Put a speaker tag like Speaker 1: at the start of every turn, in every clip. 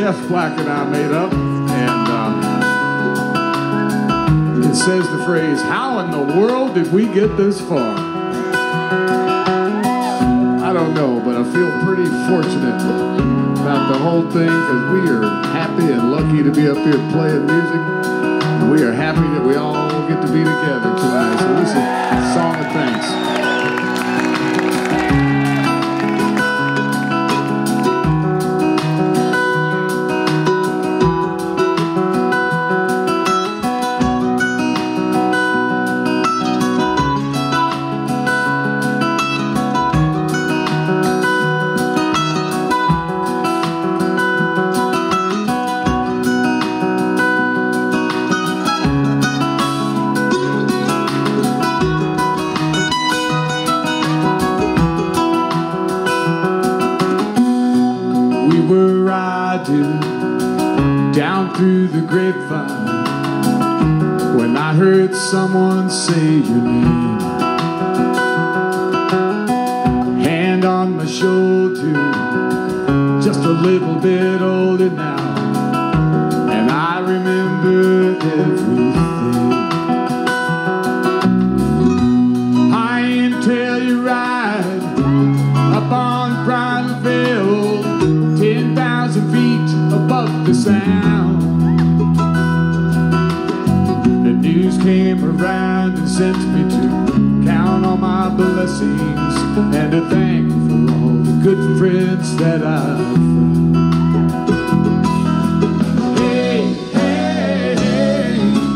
Speaker 1: chest placket I made up, and it says the phrase, "How in the world did we get this far?" I don't know, but I feel pretty fortunate about the whole thing, because we are happy and lucky to be up here playing music. And we are happy that we all get to be together tonight. So this is a song of thanks. Down through the grapevine, when I heard someone say your name, hand on my shoulder, just a little bit older now, and I remembered everything. High and Telluride, up on Bridalveil, 10,000 feet above the sound. The news came around and sent me to count all my blessings and to thank for all the good friends that I've found. Hey, hey, hey,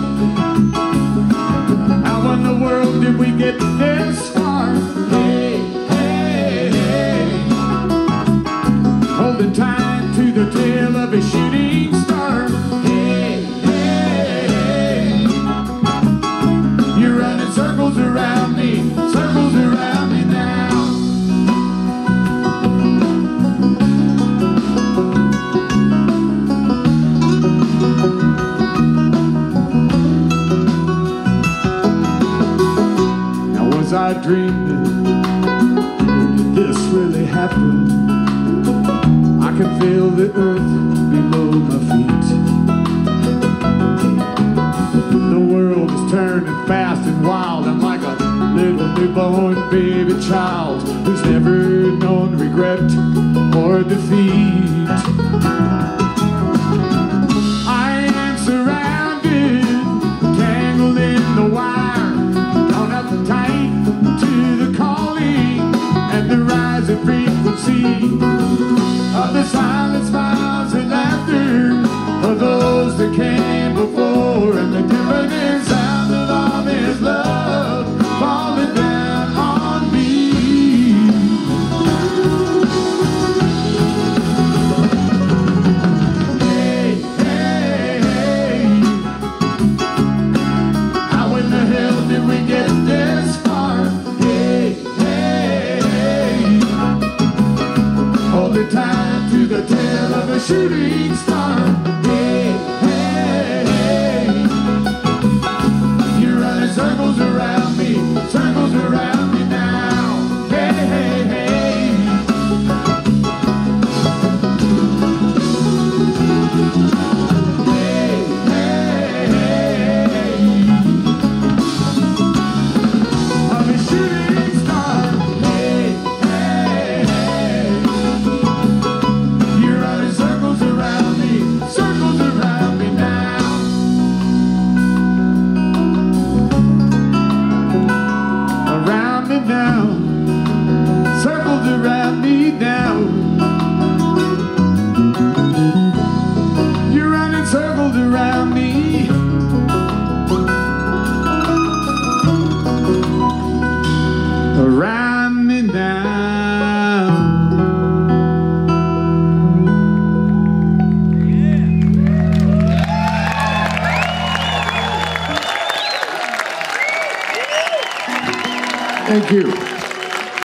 Speaker 1: how in the world did we get this far? Hey, hey, hey, holding tight to the tail of a shooting star. Hey, hey, hey, you're running circles around me now. Now was I dreaming? Did this really happen? I can feel the earth below my feet. The world is turning fast and wild. I'm like a little newborn baby child who's never known regret or defeat. I am surrounded, tangled in the wire, drawn up tight to the calling and the rising frequency of the silent smiles and laughter of those that came before, and the deafening sound of all this love falling down on me. Hey, hey, hey, how in the hell did we get this far? Hey, hey, hey, hold the time to the tail of a shooting star. Hey, hey, hey, you're running circles around me now. Hey, hey, hey, hey, hey, hey, of a shooting star. Hey, hey, hey, you're running circles around me now. Around me now, circles around me now. You're running circles around me. Around me now. Thank you.